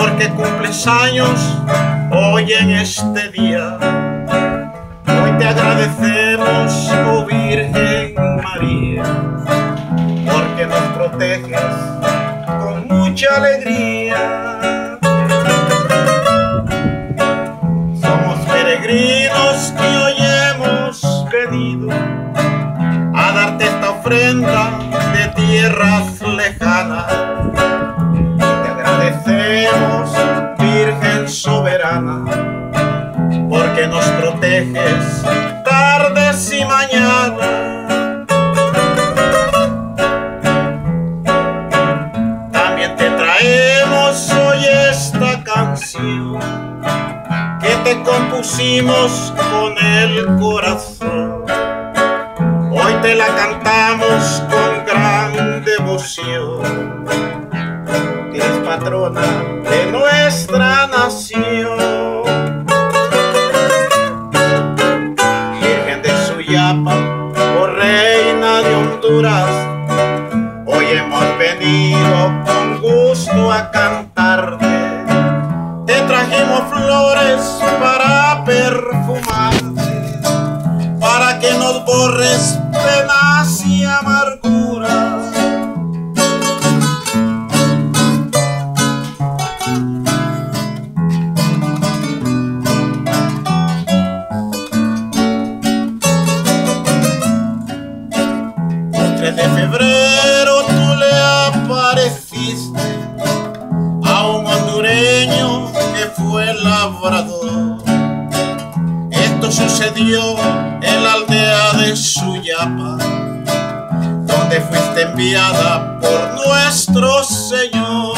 porque cumples años hoy en este día. Hoy te agradecemos, oh Virgen María, porque nos proteges con mucha alegría. Somos peregrinos que hoy hemos venido a darte esta ofrenda de tierras lejanas. Te agradecemos, Virgen soberana, porque nos proteges tardes y mañanas. También te traemos hoy esta canción que te compusimos con el corazón. Hoy te la cantamos con gran devoción. Eres patrona de nuestra nación. Virgen de Suyapa, oh reina de Honduras, hoy hemos venido con gusto a cantarte. Te trajimos flores para perfumarte, para que nos borres penas y amarguras. El 3 de febrero tú le apareciste a un hondureño que fue labrador. Esto sucedió en la aldea de Suyapa, donde fuiste enviada por nuestro Señor.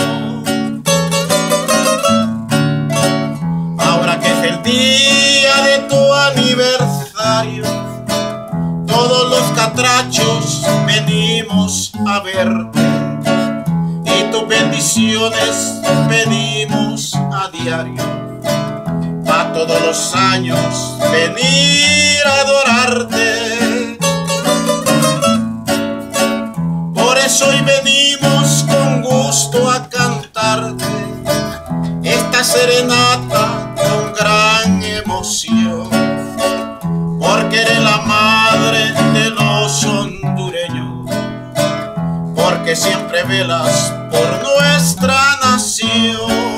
Ahora que es el día de tu aniversario, todos los catrachos venimos a verte y tus bendiciones pedimos a diario. A todos los años venir a adorarte. Por eso hoy venimos con gusto a cantarte esta serenata con gran emoción, porque eres la madre de los hondureños, porque siempre velas por nuestra nación.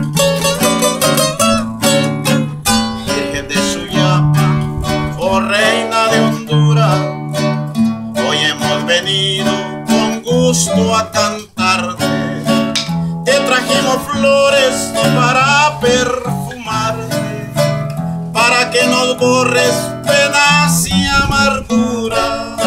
Reina de Honduras, hoy hemos venido con gusto a cantarte. Te trajimos flores para perfumarte, para que nos borres penas y amarguras.